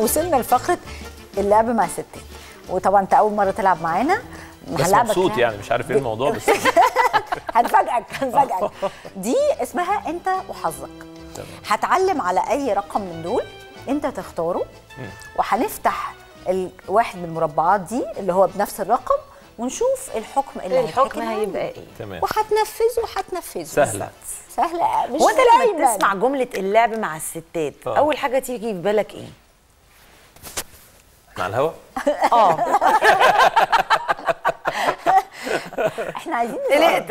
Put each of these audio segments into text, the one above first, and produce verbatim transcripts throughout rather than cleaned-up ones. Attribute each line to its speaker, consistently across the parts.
Speaker 1: وصلنا لفقره اللعب مع الستات. وطبعا انت اول مره تلعب معانا،
Speaker 2: بس مبسوط يعني مش عارف ايه الموضوع بس
Speaker 1: هنفاجئك هنفاجئك. دي اسمها انت وحظك. هتعلم على اي رقم من دول انت تختاره، وهنفتح الواحد من المربعات دي اللي هو بنفس الرقم ونشوف الحكم اللي
Speaker 3: الحكم هيبقى ايه.
Speaker 2: تمام.
Speaker 1: وهتنفذه وهتنفذه.
Speaker 2: سهله
Speaker 1: سهله مش
Speaker 3: وانت لما تسمع جمله اللعب مع الستات أوه. اول حاجه تيجي في بالك ايه؟
Speaker 2: مع الهوا؟
Speaker 3: اه
Speaker 1: احنا عايزين
Speaker 3: قلقت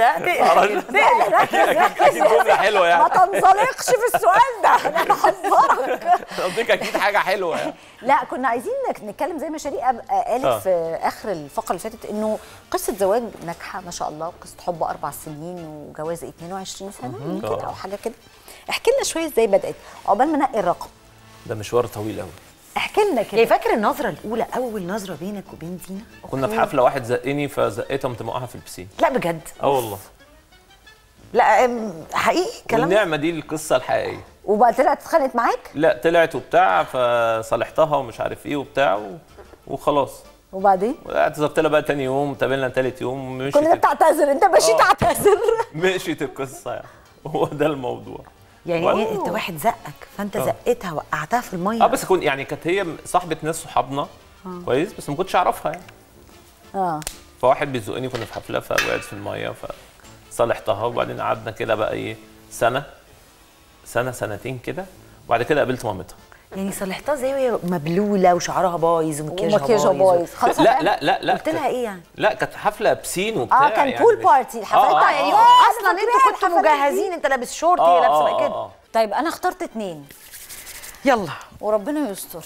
Speaker 1: ركز
Speaker 2: جمله حلوه يعني
Speaker 1: ما تنزلقش في السؤال ده، انا بحذرك.
Speaker 2: قصدك اكيد حاجه حلوه يعني.
Speaker 1: لا كنا عايزين نتكلم زي ما شريقه قالت آه. في اخر الفقره اللي فاتت انه قصه زواج ناجحه ما شاء الله، وقصه حب اربع سنين وجواز اتنين وعشرين سنه يمكن او حاجه كده. احكي لنا شويه ازاي بدات عقبال ما نقي الرقم
Speaker 2: ده. مشوار طويل قوي.
Speaker 1: احكي لنا كده.
Speaker 3: يعني فاكر النظره الاولى، اول نظره بينك وبين دينا؟
Speaker 2: كنا في حفله واحد زقني فزقيتها قمت موقعها في البسين.
Speaker 3: لا بجد؟
Speaker 2: اه والله.
Speaker 3: لا حقيقي كلام.
Speaker 2: النعمه دي القصه الحقيقيه.
Speaker 1: وبقى طلعت اتخانقت معاك؟
Speaker 2: لا طلعت وبتاع فصالحتها ومش عارف ايه وبتاع و... وخلاص.
Speaker 1: وبعدين؟
Speaker 2: اعتذرت لها بقى تاني يوم، تقابلنا تالت يوم مشيت.
Speaker 1: كل ده بتعتذر؟ انت مشيت تعتذر؟
Speaker 2: مشيت القصه يعني. هو ده الموضوع.
Speaker 3: يعني و... ايه انت واحد زقك فانت أوه. زقتها وقعتها في الميه؟
Speaker 2: اه بس كنت يعني كانت هي صاحبه ناس صحابنا كويس بس ما كنتش اعرفها يعني.
Speaker 1: اه
Speaker 2: فواحد بيزقني كنا في حفله فوقعت في الميه فصالحتها وبعدين قعدنا كده بقى ايه سنه سنه سنتين كده وبعد كده قابلت مامتها.
Speaker 3: يعني صالحتها زي وهي مبلوله وشعرها بايظ
Speaker 1: ومكياجها بايظ
Speaker 2: خلاص. لا لا لا لا
Speaker 3: قلت لها ايه يعني؟
Speaker 2: لا كانت حفله بسين وبتاع.
Speaker 1: اه كان يعني بول بارتي الحفله
Speaker 3: آه آه يعني آه اصلا انتوا كنتوا مجهزين، انت لابس شورت هي
Speaker 2: آه
Speaker 3: لابسه
Speaker 2: آه
Speaker 3: كده.
Speaker 2: آه.
Speaker 1: طيب انا اخترت اتنين.
Speaker 3: يلا
Speaker 1: وربنا يستر.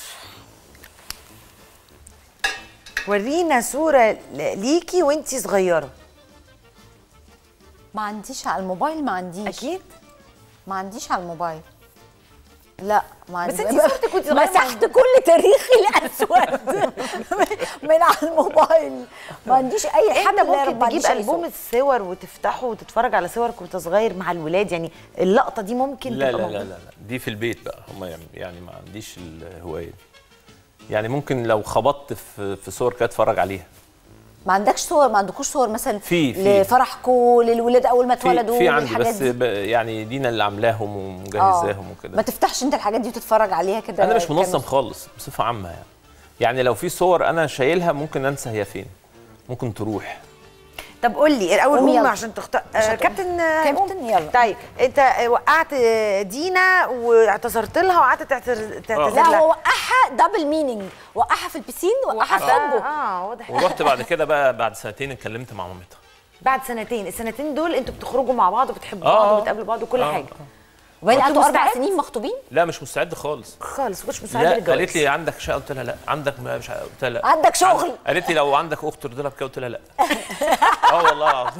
Speaker 3: ورينا صوره ليكي وانتي صغيره.
Speaker 1: ما عنديش على الموبايل، ما عنديش.
Speaker 3: اكيد
Speaker 1: ما عنديش على الموبايل. لا ما عنديش.
Speaker 3: بس انتي صورتك كنت صغيره.
Speaker 1: مسحت كل تاريخي الاسود من على الموبايل. ما عنديش اي حاجه.
Speaker 3: انت ممكن تجيب البوم الصور وتفتحه وتتفرج على صورك وانت صغير مع الولاد، يعني اللقطه دي ممكن
Speaker 2: لا
Speaker 3: تبقى
Speaker 2: لا لا, لا لا دي في البيت بقى هم يعني ما عنديش الهوايه دي. يعني ممكن لو خبطت في في صور كده اتفرج عليها.
Speaker 1: ما عندكش صور؟ ما عندكوش صور مثلا
Speaker 2: في في
Speaker 1: لفرحكم للولاد اول ما اتولدوا؟
Speaker 2: في عندي بس يعني دينا اللي عاملاهم ومجهزاهم وكده.
Speaker 1: ما تفتحش انت الحاجات دي وتتفرج عليها كده؟
Speaker 2: انا مش منظم خالص بصفه عامه يعني. يعني لو في صور انا شايلها ممكن انسى هي فين، ممكن تروح.
Speaker 3: طب قول لي الاول قوم عشان تختار. آه كابتن
Speaker 1: كابتن يلا.
Speaker 3: طيب انت وقعت دينا واعتذرت لها وقعدت تعتذر لها.
Speaker 1: لا هو وقعها دبل مينينج، وقعها في البسين وقعها في حبه.
Speaker 3: اه واضح.
Speaker 2: ورحت بعد كده بقى بعد سنتين اتكلمت مع مامتها.
Speaker 3: بعد سنتين؟ السنتين دول انتوا بتخرجوا مع بعض وبتحبوا بعض وبتقابلوا بعض وكل حاجه.
Speaker 1: وبعدين قعدتوا اربع سنين مخطوبين؟
Speaker 2: لا مش مستعد خالص
Speaker 3: خالص. ما كنتش مستعد
Speaker 2: للجواز. قالت لي عندك شقه؟ قلت لها لا. عندك مش قلت لها لا.
Speaker 1: عندك شغل؟
Speaker 2: قالت لي لو عندك اخت ترضي لها بكده؟ قلت لها لا. اه والله العظيم.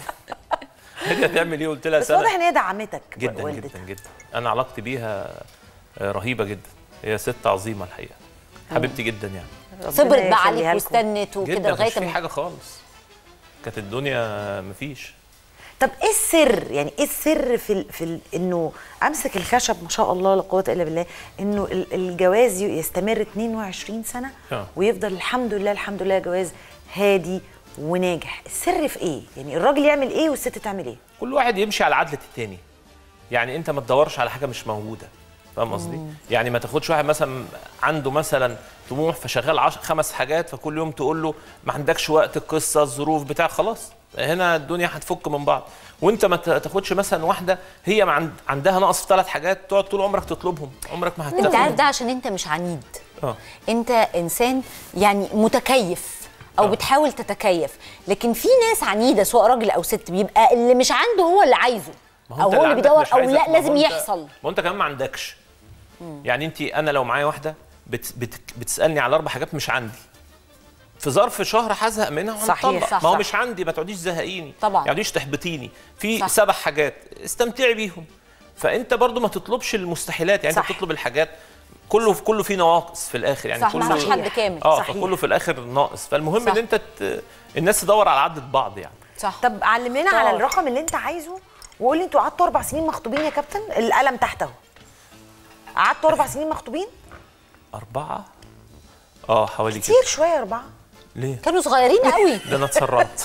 Speaker 2: هي هتعمل ايه؟ قلت لها
Speaker 3: بس واضح ان هي دعمتك
Speaker 2: جدا والدتك. جدا جدا. انا علاقتي بيها رهيبه جدا، هي ست عظيمه الحقيقه، حبيبتي جدا يعني.
Speaker 1: صبرت بقى عليك واستنت وكده لغايه
Speaker 2: ما مش في حاجه خالص، كانت الدنيا مفيش.
Speaker 3: طب ايه السر؟ يعني ايه السر في ال في ال انه امسك الخشب ما شاء الله لا قوه الا بالله، انه الجواز يستمر اتنين وعشرين سنه أوه. ويفضل الحمد لله الحمد لله جواز هادي وناجح؟ السر في ايه؟ يعني الراجل يعمل ايه والست تعمل ايه؟
Speaker 2: كل واحد يمشي على عدله التاني. يعني انت ما تدورش على حاجه مش موجوده، فاهم قصدي؟ يعني ما تاخدش واحد مثلا عنده مثلا طموح فشغال عشر خمس حاجات فكل يوم تقول له ما عندكش وقت، القصه الظروف بتاع، خلاص هنا الدنيا هتفك من بعض. وانت ما تاخدش مثلا واحده هي ما عندها نقص في ثلاث حاجات تقعد طول عمرك تطلبهم، عمرك ما هتلاقيهم.
Speaker 1: انت عارف ده عشان انت مش عنيد.
Speaker 2: اه
Speaker 1: انت انسان يعني متكيف او أوه. بتحاول تتكيف، لكن في ناس عنيده سواء راجل او ست بيبقى اللي مش عنده هو اللي عايزه او هو اللي بيدور او لا لازم يحصل.
Speaker 2: ما انت كمان ما عندكش. مم. يعني انت انا لو معايا واحده بت بت بتسالني على اربع حاجات مش عندي، في ظرف شهر هزهق منها.
Speaker 3: صحيح صح.
Speaker 2: ما هو مش عندي، ما تقعديش زهقيني
Speaker 1: طبعا،
Speaker 2: ما تقعديش تحبطيني في صح. سبع حاجات استمتعي بيهم. فانت برضو ما تطلبش المستحيلات، يعني انت بتطلب الحاجات كله في كله في نواقص في الاخر، يعني
Speaker 1: صح
Speaker 2: كله
Speaker 1: مفيش حد كامل.
Speaker 2: اه فكله في الاخر ناقص، فالمهم صح. ان انت ت... الناس تدور على عدة بعض يعني.
Speaker 3: صح. طب علمنا على الرقم اللي انت عايزه وقول لي انتوا قعدتوا اربع سنين مخطوبين يا كابتن؟ القلم تحت اهو. قعدتوا اربع سنين مخطوبين؟
Speaker 2: اربعه اه حوالي كده.
Speaker 3: كتير شويه اربعه.
Speaker 2: ليه؟
Speaker 1: كانوا صغيرين قوي.
Speaker 2: ده انا اتسرعت.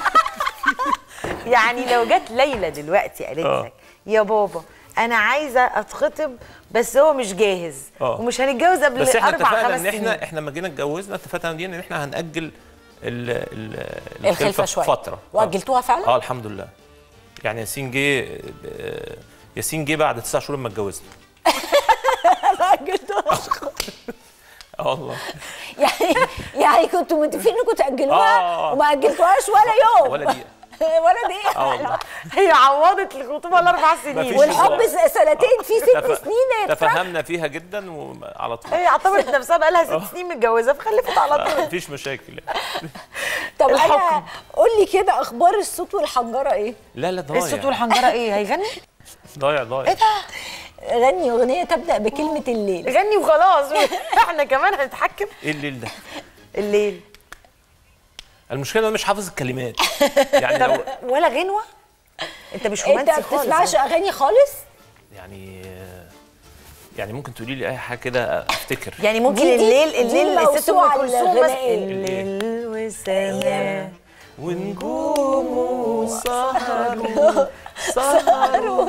Speaker 3: يعني لو جت ليلى دلوقتي قالت لك يا بابا انا عايزه اتخطب بس هو مش جاهز
Speaker 2: أوه.
Speaker 3: ومش هنتجوز قبل
Speaker 2: بس احنا
Speaker 3: اربع
Speaker 2: اتفقنا
Speaker 3: خمس
Speaker 2: ان احنا
Speaker 3: سنين.
Speaker 2: احنا لما جينا اتجوزنا اتفقنا دي ان احنا هنأجل ال ال
Speaker 1: الخلفه شويه
Speaker 2: فتره.
Speaker 1: واجلتوها فعلا؟
Speaker 2: اه الحمد لله. يعني ياسين جه ياسين جه بعد تسع شهور لما اتجوزنا.
Speaker 1: اجلتوها.
Speaker 2: اه والله.
Speaker 1: يعني يعني كنتوا متفقين انكم تاجلوها
Speaker 2: آه.
Speaker 1: وما اجلتوهاش ولا يوم
Speaker 2: ولا دقيقه.
Speaker 1: ولا دقيقه.
Speaker 2: اه والله.
Speaker 3: هي عوضت الخطوبه الاربع سنين
Speaker 2: مفيش
Speaker 1: والحب سنتين في ست
Speaker 2: تف...
Speaker 1: سنين.
Speaker 2: تفهمنا فيها جدا وعلى طول.
Speaker 3: هي اعتبرت نفسها بقى لها ست سنين متجوزه فخلفت على طول.
Speaker 2: مفيش مشاكل.
Speaker 1: طب
Speaker 3: الحكم.
Speaker 1: انا قول لي كده اخبار الصوت والحنجره ايه؟
Speaker 2: لا لا ضايع.
Speaker 3: الصوت والحنجره ايه هيغني؟
Speaker 2: ضايع ضايع.
Speaker 3: ايه ده؟
Speaker 1: غني اغنيه تبدا بكلمه الليل.
Speaker 3: غني وخلاص. احنا كمان هنتحكم.
Speaker 2: ايه الليل ده؟
Speaker 3: الليل.
Speaker 2: المشكله انا مش حافظ الكلمات. يعني لو
Speaker 3: ولا غنوه؟ انت مش
Speaker 1: انت
Speaker 3: رومانسي
Speaker 1: ما
Speaker 3: خالص.
Speaker 1: بتسمعش اغاني خالص؟
Speaker 2: يعني يعني ممكن تقولي لي اي حاجه كده افتكر.
Speaker 3: يعني ممكن
Speaker 1: دي- دي-
Speaker 3: الليل
Speaker 1: دي
Speaker 3: الليل الست ام
Speaker 1: الموسوعة
Speaker 3: كلثوم مثلا
Speaker 1: الغنائية.
Speaker 3: الليل والسماء
Speaker 2: ونجوم سهروا سهروا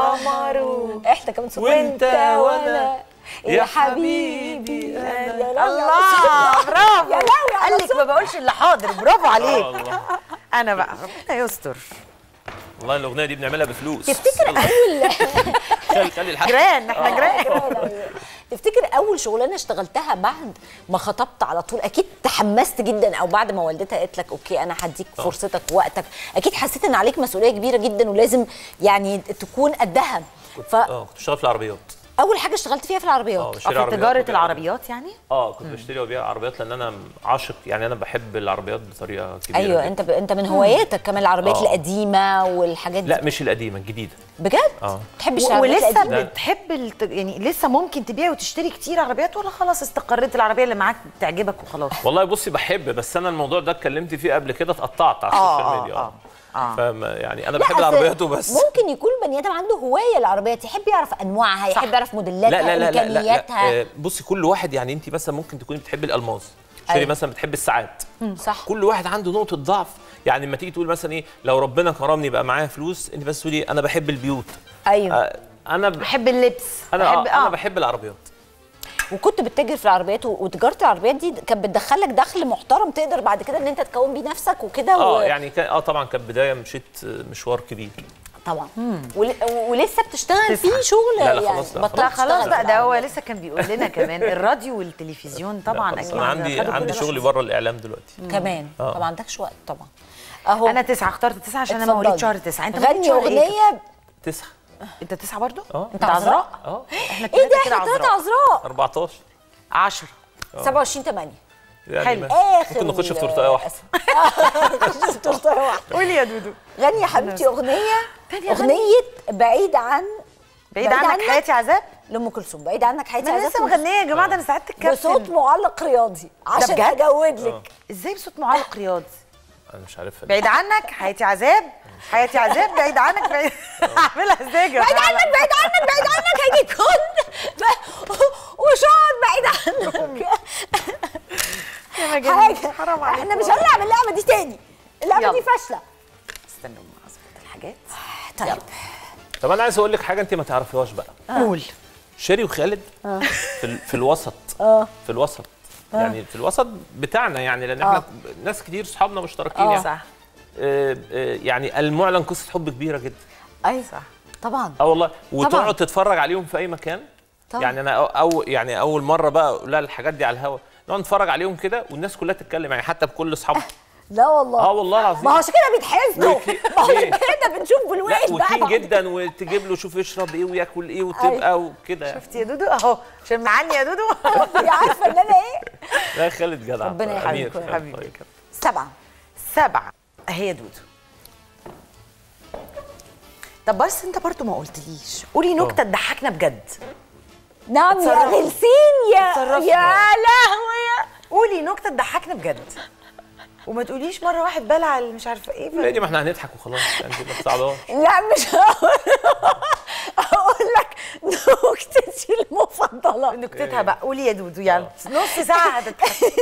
Speaker 3: قمروا
Speaker 1: احنا كمان صوت
Speaker 2: وانت وانا
Speaker 1: يا حبيبي انا.
Speaker 3: الله برافو.
Speaker 1: يا لهوي على
Speaker 3: قال لك ما بقولش اللي حاضر. برافو عليك.
Speaker 2: الله.
Speaker 3: انا بقى ربنا يستر.
Speaker 2: والله الاغنيه دي بنعملها بفلوس.
Speaker 1: تفتكر اول
Speaker 2: خلي خلي الحاجه.
Speaker 3: جيران احنا جيران.
Speaker 1: تفتكر اول شغلانه اشتغلتها بعد ما خطبت على طول اكيد تحمست جدا، او بعد ما والدتها قالت لك اوكي انا هديك فرصتك ووقتك، اكيد حسيت ان عليك مسؤوليه كبيره جدا ولازم يعني تكون قدها. ف
Speaker 2: اه كنت بشتغل في العربيات.
Speaker 1: اول حاجه اشتغلت فيها في العربيات.
Speaker 2: اه
Speaker 3: في
Speaker 2: بشتري عربيات
Speaker 3: تجاره
Speaker 2: وبيع
Speaker 3: العربيات يعني؟
Speaker 2: اه كنت بشتري وبيع عربيات لان انا عاشق، يعني انا بحب العربيات بطريقه كبيره.
Speaker 1: ايوه
Speaker 2: جدا.
Speaker 1: انت ب... انت من هواياتك كمان العربيات
Speaker 2: آه.
Speaker 1: القديمه والحاجات دي.
Speaker 2: لا مش القديمه الجديده.
Speaker 1: بجد؟
Speaker 2: اه
Speaker 1: تحبش
Speaker 3: و-
Speaker 1: العربيات
Speaker 3: ولسه
Speaker 1: القديمه؟
Speaker 3: بتحب الت... يعني لسه ممكن تبيع وتشتري كتير عربيات ولا خلاص استقريت العربيه اللي معاك تعجبك وخلاص؟
Speaker 2: والله بصي بحب، بس انا الموضوع ده اتكلمت فيه قبل كده اتقطعت على
Speaker 3: آه،
Speaker 2: السوشيال ميديا.
Speaker 3: آه، آه.
Speaker 2: فاهم يعني انا
Speaker 1: لا،
Speaker 2: بحب
Speaker 1: أصل
Speaker 2: العربيات وبس.
Speaker 1: ممكن يكون بني ادم عنده هوايه العربيات، يحب يعرف انواعها، يحب يعرف موديلاتها،
Speaker 2: لا لا لا لا, لا,
Speaker 1: امكانياتها.
Speaker 2: لا. بصي كل واحد، يعني انت مثلا ممكن تكوني بتحبي الالماس، شيري
Speaker 1: أيوة.
Speaker 2: مثلا بتحب الساعات.
Speaker 1: صح.
Speaker 2: كل واحد عنده نقطه ضعف، يعني لما تيجي تقول مثلا ايه لو ربنا كرمني يبقى معايا فلوس، انت بس تقولي انا بحب البيوت.
Speaker 1: ايوه.
Speaker 2: آه انا ب...
Speaker 3: بحب اللبس.
Speaker 2: انا
Speaker 3: بحب
Speaker 2: آه. انا بحب العربيات.
Speaker 1: وكنت بتتاجر في العربيات، و- وتجاره العربيات دي كانت بتدخلك دخل محترم تقدر بعد كده ان انت تكون بيه نفسك وكده.
Speaker 2: اه
Speaker 1: و...
Speaker 2: يعني كان اه طبعا كانت بدايه مشيت مشوار كبير.
Speaker 1: طبعا. ول... ولسه بتشتغل فيه شغل؟
Speaker 2: لا لا
Speaker 1: يعني
Speaker 2: خلاص، لا
Speaker 1: بطلت
Speaker 3: لا
Speaker 1: تشتغل
Speaker 3: خلاص
Speaker 1: في
Speaker 3: بقى، ده هو
Speaker 1: العربيات.
Speaker 3: لسه كان بيقول لنا كمان الراديو والتلفزيون طبعا
Speaker 2: خلاص،
Speaker 3: اكيد.
Speaker 2: انا عندي
Speaker 3: خدوا
Speaker 2: عندي
Speaker 3: كل
Speaker 2: شغلي
Speaker 3: الوقت.
Speaker 2: بره الاعلام دلوقتي.
Speaker 1: كمان
Speaker 2: آه.
Speaker 1: طبعا عندكش وقت طبعا. اهو
Speaker 3: انا تسعه، اخترت تسعه عشان انا مواليد شهر تسعه. انت مواليد
Speaker 1: غني
Speaker 3: شهر إيه؟
Speaker 1: اغنيه.
Speaker 2: تسعة.
Speaker 3: انت تسعه برضو؟
Speaker 2: اه
Speaker 3: انت عذراء؟
Speaker 2: اه
Speaker 3: احنا
Speaker 1: ايه ده
Speaker 3: كده
Speaker 1: احنا ثلاثه
Speaker 3: عذراء.
Speaker 1: عذراء.
Speaker 2: أربعتاشر.
Speaker 3: عشرة.
Speaker 1: سبعة وعشرين ثمانية.
Speaker 2: يعني
Speaker 3: حلو.
Speaker 2: ما-
Speaker 1: اخر
Speaker 2: ممكن نخش في تورتايه واحده.
Speaker 1: نخش في تورتايه واحده.
Speaker 3: قولي يا دودو.
Speaker 1: غني يا حبيبتي اغنيه،
Speaker 3: تاني
Speaker 1: اغنيه بعيد عن
Speaker 3: بعيد عنك حياتي عذاب.
Speaker 1: لام كلثوم. بعيد عنك حياتي
Speaker 3: انا
Speaker 1: عذاب
Speaker 3: لسه مغنيه يا جماعه، ده انا ساعدت الكابتن
Speaker 1: بصوت معلق رياضي عشان
Speaker 3: بجد؟
Speaker 1: اجود لك.
Speaker 3: ازاي بصوت معلق رياضي؟
Speaker 2: انا مش عارفها.
Speaker 3: بعيد عنك حياتي عذاب، حياتي عذاب، بعيد عنك بعيد. اعملها ازاي يا جماعه؟
Speaker 1: بعيد عنك بعيد عنك بعيد عنك هيجي كن وشعر بعيد عنك.
Speaker 3: يا مجنون،
Speaker 1: حاجه
Speaker 3: حرام عليك.
Speaker 1: احنا مش هنلعب اللعبه دي تاني، اللعبه
Speaker 3: يلا.
Speaker 1: دي فاشله.
Speaker 3: استنوا ما اظبط الحاجات.
Speaker 1: طيب
Speaker 2: طب انا عايز اقول لك حاجه انت ما تعرفيهاش بقى.
Speaker 3: قول.
Speaker 2: شيري وخالد في ال- في الوسط.
Speaker 1: اه
Speaker 2: في الوسط يعني في الوسط بتاعنا، يعني لان احنا
Speaker 1: آه.
Speaker 2: ناس كتير صحابنا مشتركين
Speaker 1: آه.
Speaker 2: يعني.
Speaker 3: صح
Speaker 2: آه، آه، يعني المعلن قصه حب كبيره جدا.
Speaker 1: ايوه
Speaker 3: صح.
Speaker 1: طبعا.
Speaker 2: اه والله،
Speaker 1: طبعاً.
Speaker 2: وتقعد تتفرج عليهم في اي مكان.
Speaker 1: طبعاً.
Speaker 2: يعني انا أو, او يعني اول مره بقى اقول لها الحاجات دي على الهوا، نقعد نتفرج عليهم كده والناس كلها تتكلم، يعني حتى بكل اصحابها.
Speaker 1: لا والله.
Speaker 2: اه والله العظيم.
Speaker 1: ما هو عشان كده بيتحسدوا،
Speaker 2: وكي-
Speaker 1: ما هو
Speaker 2: ليه؟
Speaker 1: كده بنشوف بالوقت
Speaker 2: لا
Speaker 1: بقى.
Speaker 2: وكين جدا، وتجيب له شوف يشرب ايه وياكل ايه وتبقى وكده يعني.
Speaker 3: شفتي يا دودو اهو عشان معاني يا دودو.
Speaker 1: هي عارفه ان انا ايه.
Speaker 2: لا خالد جدع.
Speaker 1: ربنا يخليك
Speaker 2: أمير.
Speaker 1: يا
Speaker 3: حبيبي.
Speaker 2: طيب.
Speaker 1: سبعه.
Speaker 3: سبعه اهي يا دودو. طب بس انت برضو ما قلتليش، قولي نكته تضحكنا بجد.
Speaker 1: نعم يا
Speaker 3: اتصرفي.
Speaker 1: غلسين يا
Speaker 3: اتصرفي.
Speaker 1: يا لهوي.
Speaker 3: قولي نكته تضحكنا بجد، وما تقوليش مره واحد بلع اللي مش عارفه ايه.
Speaker 2: لا دي ما احنا هنضحك وخلاص، يعني دي ما تصعبهاش.
Speaker 1: لا مش هقول. اقول لك نكتتي المفضله.
Speaker 3: نكتتها بقى، قولي يا دودو يلا. نص ساعه هتتحسن.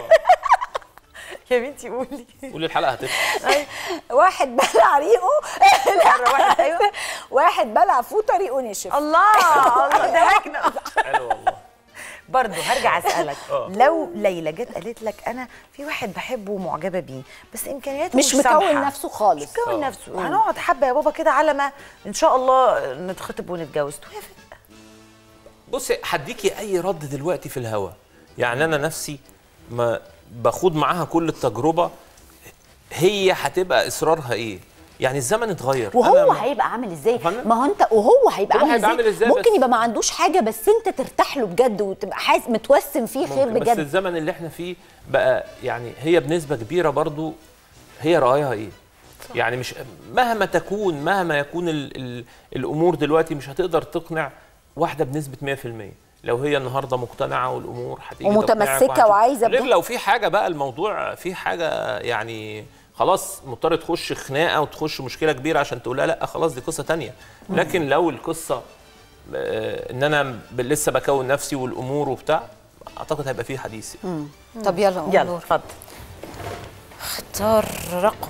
Speaker 3: يا بنتي قولي.
Speaker 2: قولي الحلقه هتخلص.
Speaker 1: واحد بلع ريقه.
Speaker 3: مرة واحد ايوه.
Speaker 1: واحد بلع فوطه ريقه نشف.
Speaker 3: الله الله ضحكنا.
Speaker 2: حلو والله.
Speaker 3: برضه هرجع اسالك، لو ليلى جت قالت لك انا في واحد بحبه ومعجبه بيه بس امكانياته
Speaker 1: مش
Speaker 3: مش سامحة.
Speaker 1: مكون نفسه خالص.
Speaker 3: مش مكون نفسه، هنقعد حبه يا بابا كده على ما ان شاء الله نتخطب ونتجوز، توافق؟
Speaker 2: بصي هديكي اي رد دلوقتي في الهوا، يعني انا نفسي ما باخد معاها كل التجربه، هي هتبقى اصرارها ايه؟ يعني الزمن اتغير،
Speaker 1: وهو هيبقى عامل ازاي؟ ما هو انت وهو هيبقى عامل ازاي؟ عامل ازاي؟ ممكن يبقى ما عندوش حاجه بس انت ترتاح له بجد وتبقى حاسس متوسم فيه خير بجد.
Speaker 2: بس الزمن اللي احنا فيه بقى يعني هي بنسبه كبيره برضو هي رايها ايه؟ صح. يعني مش مهما تكون مهما يكون ال ال الامور دلوقتي مش هتقدر تقنع واحده بنسبه مية في المية. لو هي النهارده مقتنعه والامور هتيجي
Speaker 1: ومتمسكه وعايزه،
Speaker 2: غير لو في حاجه بقى الموضوع في حاجه يعني خلاص مضطر تخش خناقه وتخش مشكله كبيره عشان تقول لا خلاص دي قصه تانية. لكن لو القصه ان انا لسه بكون نفسي والامور وبتاع، اعتقد هيبقى فيه حديث يعني.
Speaker 1: طب يلا
Speaker 3: يلا اتفضل.
Speaker 1: اختار رقم.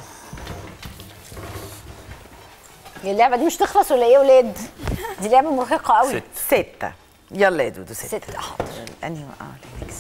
Speaker 1: اللعبه دي مش تخلص ولا ايه يا ولاد؟ دي لعبه مرهقه قوي.
Speaker 3: ست. ستة. يلا يا دودو ستة.
Speaker 1: ستة حاضر.
Speaker 3: انهي اه نكسب.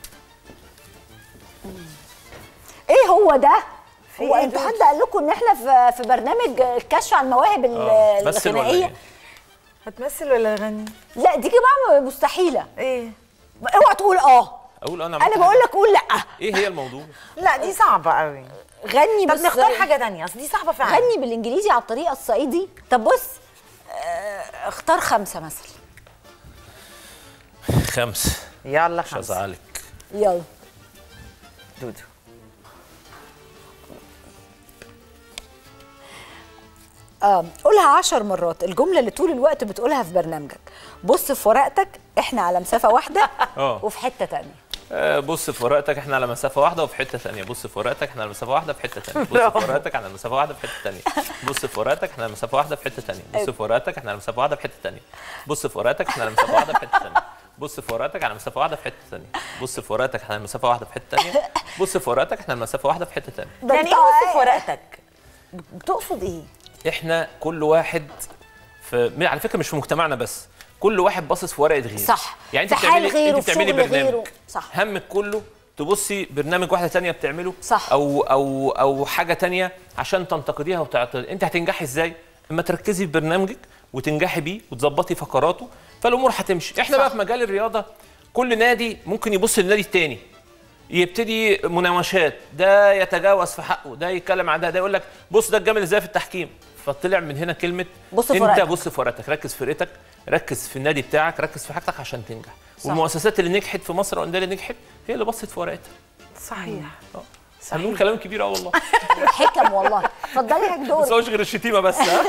Speaker 1: ايه هو ده؟ هو انتوا حد قال لكم ان احنا في في برنامج الكشف عن المواهب الغنائيه؟
Speaker 3: هتمثل ولا اغني؟
Speaker 1: لا دي كده مستحيله.
Speaker 3: ايه؟
Speaker 1: اوعى تقول اه.
Speaker 2: اقول انا
Speaker 1: انا بقول لك قول لا.
Speaker 2: ايه هي الموضوع؟
Speaker 3: لا دي صعبه قوي.
Speaker 1: غني بس.
Speaker 3: طب نختار حاجه ثانيه، اصل دي صعبه فعلا.
Speaker 1: غني بالانجليزي على الطريقه الصعيدي. طب بص اه اختار خمسه مثلا.
Speaker 2: خمسه.
Speaker 3: يلا
Speaker 2: خمسه. مش هزعلك.
Speaker 1: يلا
Speaker 3: دودو.
Speaker 1: اه قولها عشر مرات الجمله اللي طول الوقت بتقولها في برنامجك. بص في ورقتك احنا على مسافه واحده وفي حته ثانيه.
Speaker 2: آه بص في ورقتك احنا على مسافه واحده وفي حته ثانيه. بص في ورقتك احنا على مسافه واحده في حته ثانيه. بص في ورقتك احنا على مسافه واحده في حته ثانيه. بص في ورقتك احنا على مسافه واحده في حته ثانيه. بص في ورقتك احنا على مسافه واحده في حته ثانيه. بص في ورقتك احنا على مسافه واحده في حته ثانيه. بص في ورقتك على مسافه واحده في حته ثانيه. بص في ورقتك احنا على مسافه واحده في حته ثانيه. بص في ورقتك احنا على مسافه واحده في حته ثانيه.
Speaker 3: يعني ايه بص في ورقتك؟ بتقصد ايه؟
Speaker 2: احنا كل واحد في على فكره مش في مجتمعنا بس، كل واحد باصص في ورقه غيره.
Speaker 1: صح.
Speaker 2: يعني انت بتعملي انت بتعملي برنامج
Speaker 1: صح.
Speaker 2: همك كله تبصي برنامج واحده ثانيه بتعمله
Speaker 1: صح.
Speaker 2: او او او حاجه ثانيه عشان تنتقديها وتعترضي. انت هتنجحي ازاي؟ اما تركزي في برنامجك وتنجحي بيه وتظبطي فقراته فالامور هتمشي. احنا صح. بقى في مجال الرياضه كل نادي ممكن يبص للنادي الثاني، يبتدي مناوشات، ده يتجاوز في حقه، ده يتكلم عن ده، ده يقول لك بص ده الجامل ازاي في التحكيم. فطلع من هنا كلمه
Speaker 1: بص
Speaker 2: انت
Speaker 1: فرقتك.
Speaker 2: بص في ورقتك، ركز في فرقتك، ركز في النادي بتاعك، ركز في حاجتك عشان تنجح. والمؤسسات اللي نجحت في مصر والانديه اللي نجحت هي اللي بصت في ورقتها.
Speaker 3: صحيح.
Speaker 2: اه هنقول كلام كبير قوي والله.
Speaker 1: حكم والله. اتفضلي يا دكتور.
Speaker 2: بس غير الشتيمه بس. ها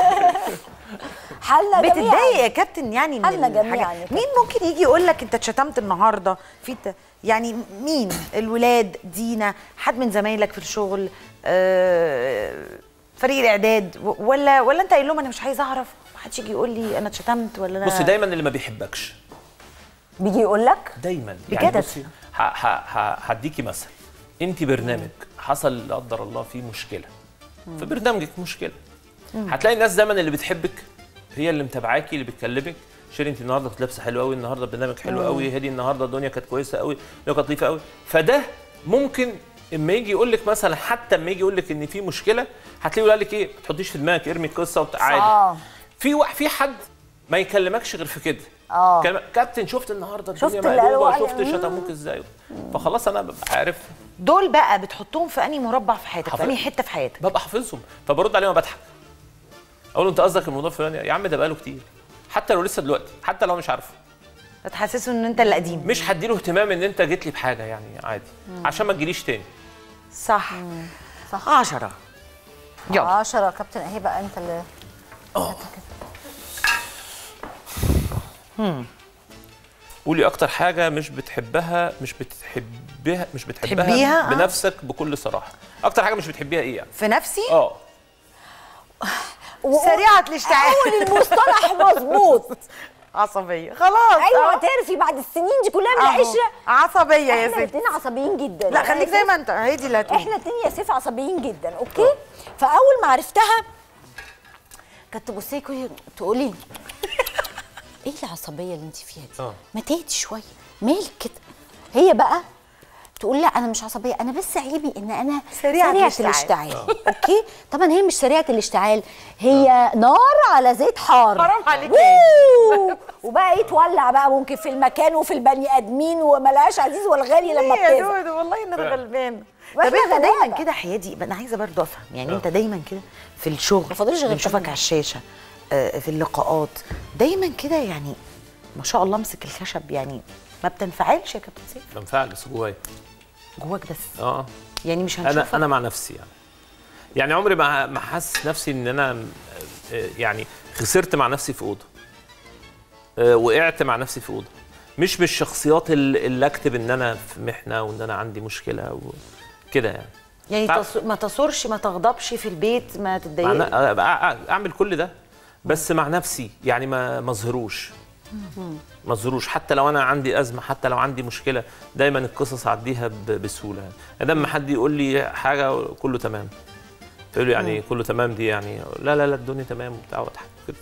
Speaker 1: حالنا جميعا.
Speaker 3: بتتضايق يا كابتن يعني
Speaker 1: حالنا جميعا.
Speaker 3: مين ممكن يجي يقول لك انت اتشتمت النهارده في ت... يعني مين؟ الولاد، دينا، حد من زمايلك في الشغل، آه... فريق الاعداد، ولا ولا انت قايل لهم انا مش عايز اعرف، ما حدش يجي يقول لي انا اتشتمت ولا انا.
Speaker 2: بصي دايما اللي ما بيحبكش
Speaker 1: بيجي يقول لك
Speaker 2: دايما
Speaker 1: بجد.
Speaker 2: يعني بصي هديكي مثل، انت برنامج حصل لا قدر الله فيه مشكله في برنامجك مشكله، هتلاقي الناس دايما اللي بتحبك هي اللي متابعاكي اللي بتكلمك، شيري انت النهارده كنت لابسه حلو قوي، النهارده برنامج حلو قوي، هدي النهارده الدنيا كانت كويسه قوي، الدنيا كانت لطيفه قوي. فده ممكن اما يجي يقول لك مثلا، حتى اما يجي يقول لك ان في مشكله هتلاقيه يقول لك ايه، ما تحطيش في دماغك، ارمي القصه عادي.
Speaker 1: اه
Speaker 2: في واحد في حد ما يكلمكش غير في كده.
Speaker 1: اه
Speaker 2: كابتن شفت النهارده الدنيا
Speaker 1: شفت
Speaker 2: مقلوبه، شفت شتموك ازاي، فخلاص انا ببقى عارف.
Speaker 3: دول بقى بتحطهم في انهي مربع في حياتك، في انهي حته في حياتك؟
Speaker 2: ببقى حافظهم، فبرد عليهم وبضحك. اقول له انت قصدك الموضوع الفلاني؟ يا عم ده بقاله كتير، حتى لو لسه دلوقتي، حتى لو مش عارفه.
Speaker 3: تحسسه ان انت اللي قديم،
Speaker 2: مش هديله اهتمام ان انت جيت لي بحاجه يعني عادي، مم. عشان ما تجيليش تاني.
Speaker 3: صح. مم. صح. عشرة.
Speaker 1: يلا عشرة. كابتن اهي بقى انت اللي
Speaker 2: اه امم قولي اكتر حاجه مش بتحبها مش بتحبها مش بتحبها
Speaker 3: تحبيها؟
Speaker 2: بنفسك بكل صراحه. اكتر حاجه مش بتحبيها ايه يعني؟
Speaker 3: في نفسي؟
Speaker 2: اه
Speaker 3: سريعه الاشتعال.
Speaker 1: قول المصطلح مظبوط.
Speaker 3: عصبيه خلاص.
Speaker 1: ايوه تعرفي بعد السنين دي كلها من العشره
Speaker 3: عصبيه يا
Speaker 1: احنا
Speaker 3: ستي.
Speaker 1: الاثنين عصبيين جدا.
Speaker 3: لا خليك زي ما انت، هي دي اللي هتقول.
Speaker 1: احنا الاثنين يا سيف عصبيين جدا. اوكي. فاول ما عرفتها كانت تبصي كل تقولي ايه العصبيه اللي انت فيها دي؟
Speaker 2: اه
Speaker 1: ما تهدي شويه، مالك كده؟ هي بقى تقول لا انا مش عصبيه، انا بس عيبي ان انا
Speaker 3: سريعه,
Speaker 1: سريعة
Speaker 3: الاشتعال,
Speaker 1: الاشتعال. اوكي. طبعا هي مش سريعه الاشتعال، هي نار على زيت حار.
Speaker 3: حرام عليك.
Speaker 1: وبقى يتولع بقى ممكن في المكان وفي البني ادمين وملهاش عزيز والغالي لما
Speaker 3: يا
Speaker 1: بتزعل.
Speaker 3: دودو والله انا غلبانه. طب
Speaker 1: واحنا
Speaker 3: انت دايما
Speaker 1: غلابة.
Speaker 3: كده حياتي، انا عايزه برضه افهم يعني انت دايما كده في الشغل
Speaker 1: ما فاضلش غير
Speaker 3: بنشوفك
Speaker 1: كده.
Speaker 3: على الشاشه، آه، في اللقاءات دايما كده يعني ما شاء الله امسك الخشب، يعني ما بتنفعلش يا كابتن سيف؟
Speaker 2: بنفعل بس جوايا.
Speaker 3: جواك بس؟
Speaker 2: اه
Speaker 3: يعني مش
Speaker 2: انا
Speaker 3: هنشوفك.
Speaker 2: انا مع نفسي يعني يعني عمري ما ما حاسس نفسي ان انا آه، يعني خسرت مع نفسي في اوضه، آه، وقعت مع نفسي في اوضه. مش من الشخصيات اللي اللي اكتب ان انا في محنه وان انا عندي مشكله وكده يعني.
Speaker 3: يعني
Speaker 2: فع-
Speaker 3: تص... ما تصورش، ما تغضبش في البيت، ما
Speaker 2: مع
Speaker 3: تتضايقش.
Speaker 2: ن- أ- أ- اعمل كل ده بس مع نفسي، يعني ما ما اظهروش ما اظهروش حتى لو انا عندي ازمه، حتى لو عندي مشكله دايما القصص اعديها ب- بسهوله. لما حد يقول لي حاجه كله تمام، تقول له يعني كله تمام دي يعني لا لا لا الدنيا تمام وبتاع واضحك كده.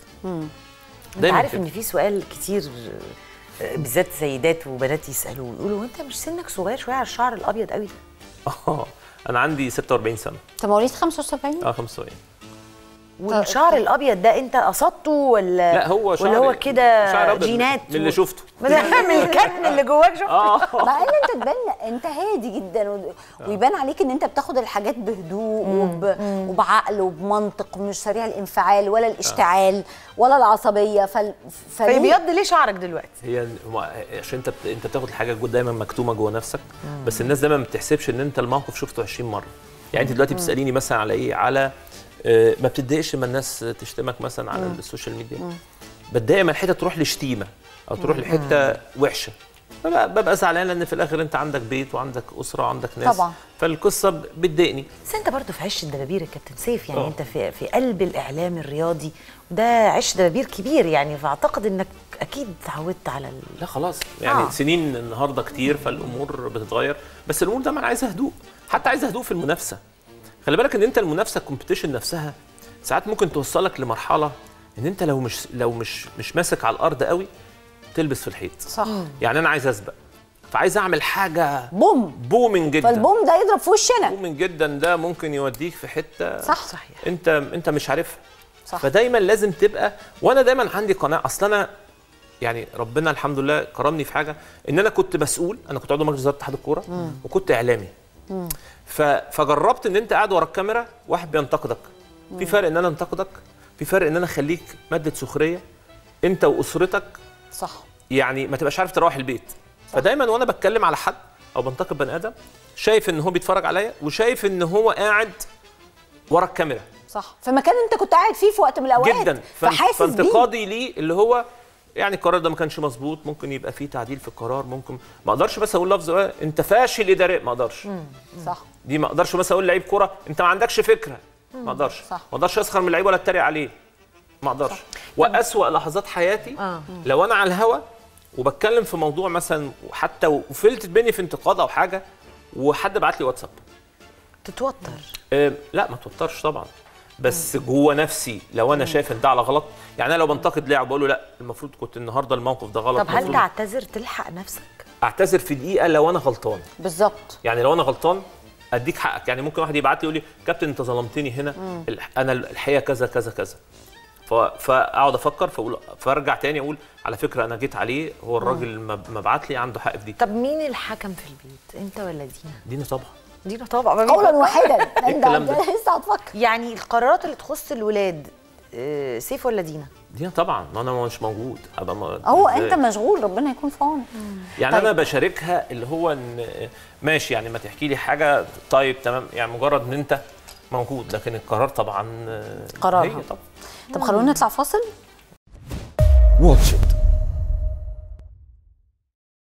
Speaker 3: انت عارف ان في سؤال كتير آه، بالذات سيدات وبنات يسالوه، يقولوا انت مش سنك صغير شويه على الشعر الابيض قوي ده؟
Speaker 2: اه انا عندي ستة وأربعين سنه.
Speaker 1: انت مواليد خمسة وسبعين؟
Speaker 2: اه خمسة وسبعين.
Speaker 3: والشعر الابيض ده انت قصدته ولا
Speaker 2: لا هو شعر
Speaker 3: ولا هو كده
Speaker 2: شعر أبيض
Speaker 3: جينات
Speaker 2: من اللي شفته.
Speaker 3: من الكتم اللي جواك شفته؟
Speaker 2: اه
Speaker 1: مع ان انت تبان انت هادي جدا و... ويبان عليك ان انت بتاخد الحاجات بهدوء وب... وبعقل وبمنطق، مش سريع الانفعال ولا الاشتعال ولا العصبيه. فال... فليه؟
Speaker 3: فبيض ليه شعرك دلوقتي؟
Speaker 2: هي عشان انت بت... انت بتاخد الحاجه جو دايما مكتومه جوه نفسك، بس الناس دايما ما بتحسبش ان انت الموقف شفته عشرين مره. يعني انت دلوقتي بتساليني مثلا على ايه، على آه ما بتتضايقش لما الناس تشتمك مثلا على مم. السوشيال ميديا؟ بتضايق من حته تروح لشتيمه او تروح لحته وحشه. ببقى, ببقى زعلان لان في الاخر انت عندك بيت وعندك اسره وعندك ناس
Speaker 1: طبعا.
Speaker 2: فالقصه بتضايقني.
Speaker 3: بس انت برضه في عش الدبابير يا كابتن سيف، يعني
Speaker 2: أوه.
Speaker 3: انت في في قلب الاعلام الرياضي وده عش دبابير كبير، يعني فاعتقد انك اكيد اتعودت على ال...
Speaker 2: لا خلاص يعني
Speaker 3: آه.
Speaker 2: سنين النهارده كتير، فالامور بتتغير، بس الامور دايما عايزه هدوء، حتى عايزه هدوء في المنافسه. خلي بالك ان انت المنافسه الكومبيتيشن نفسها ساعات ممكن توصلك لمرحله ان انت لو مش لو مش مش ماسك على الارض قوي تلبس في الحيط.
Speaker 1: صح.
Speaker 2: يعني انا عايز اسبق، فعايز اعمل حاجه
Speaker 1: بوم
Speaker 2: بومينج جدا.
Speaker 1: فالبوم ده يضرب في وشنا.
Speaker 2: بومينج جدا ده ممكن يوديك في حته
Speaker 1: صح
Speaker 3: صحيح.
Speaker 2: انت انت مش عارفها.
Speaker 1: صح.
Speaker 2: فدايما لازم تبقى، وانا دايما عندي قناعه، اصل انا يعني ربنا الحمد لله كرمني في حاجه ان انا كنت مسؤول، انا كنت عضو مجلس اداره اتحاد الكوره وكنت اعلامي. ف... فجربت ان انت قاعد ورا الكاميرا واحد بينتقدك، في فرق ان انا انتقدك، في فرق ان انا اخليك ماده سخريه انت واسرتك،
Speaker 1: صح.
Speaker 2: يعني ما تبقاش عارف تروح البيت. فدايما وانا بتكلم على حد او بنتقد بني ادم شايف ان هو بيتفرج عليا وشايف ان هو قاعد ورا الكاميرا.
Speaker 1: صح. في مكان انت كنت قاعد فيه في وقت من الاوقات
Speaker 2: جدا.
Speaker 1: فحاسس بيه.
Speaker 2: فانتقادي ليه اللي هو يعني القرار ده ما كانش مظبوط، ممكن يبقى فيه تعديل في القرار، ممكن ما اقدرش بس اقول لفظ انت فاشل اداري، ما اقدرش.
Speaker 1: صح.
Speaker 2: دي ما اقدرش بس اقول لعيب كوره انت ما عندكش فكره، ما اقدرش.
Speaker 1: صح.
Speaker 2: ما اقدرش اسخر من اللعيب ولا اتريق عليه، ما اقدرش. واسوأ لحظات حياتي
Speaker 3: آه.
Speaker 2: لو انا على الهوا وبتكلم في موضوع مثلا حتى وفلتت بيني في انتقاد او حاجه وحد بعت لي واتساب
Speaker 3: تتوتر؟
Speaker 2: أه لا ما توترش طبعا، بس جوه نفسي لو انا شايف ان ده على غلط، يعني انا لو بنتقد لاعب بقول له لا المفروض كنت النهارده الموقف ده غلط.
Speaker 3: طب هل
Speaker 2: المفروض
Speaker 3: تعتذر تلحق نفسك؟
Speaker 2: اعتذر في دقيقه لو انا غلطان.
Speaker 1: بالظبط.
Speaker 2: يعني لو انا غلطان اديك حقك، يعني ممكن واحد يبعت لي يقول لي كابتن انت ظلمتني هنا، الح- انا الحقيقه كذا كذا كذا، ف- فاقعد افكر فاقول فارجع تاني اقول على فكره انا جيت عليه، هو الراجل ما بعت لي عنده حق في دي.
Speaker 3: طب مين الحكم في البيت، انت ولا دينا؟
Speaker 2: دينا طبعا.
Speaker 3: دينا طبعا.
Speaker 1: قولا واحدا.
Speaker 2: الكلام ده؟
Speaker 1: لسه هتفكر.
Speaker 3: يعني القرارات اللي تخص الولاد آه، سيف ولا دينا؟
Speaker 2: دينا طبعا، ما انا مش موجود ابقى ما
Speaker 1: هو
Speaker 2: إزاي؟
Speaker 1: انت مشغول، ربنا يكون في عونك.
Speaker 2: يعني
Speaker 1: طيب.
Speaker 2: انا بشاركها اللي هو ان ماشي يعني ما تحكي لي حاجه طيب تمام، يعني مجرد ان انت موجود، لكن القرار طبعا
Speaker 1: قرارها.
Speaker 2: هي طبعا.
Speaker 1: طب خلونا نطلع فاصل.
Speaker 4: واتش إت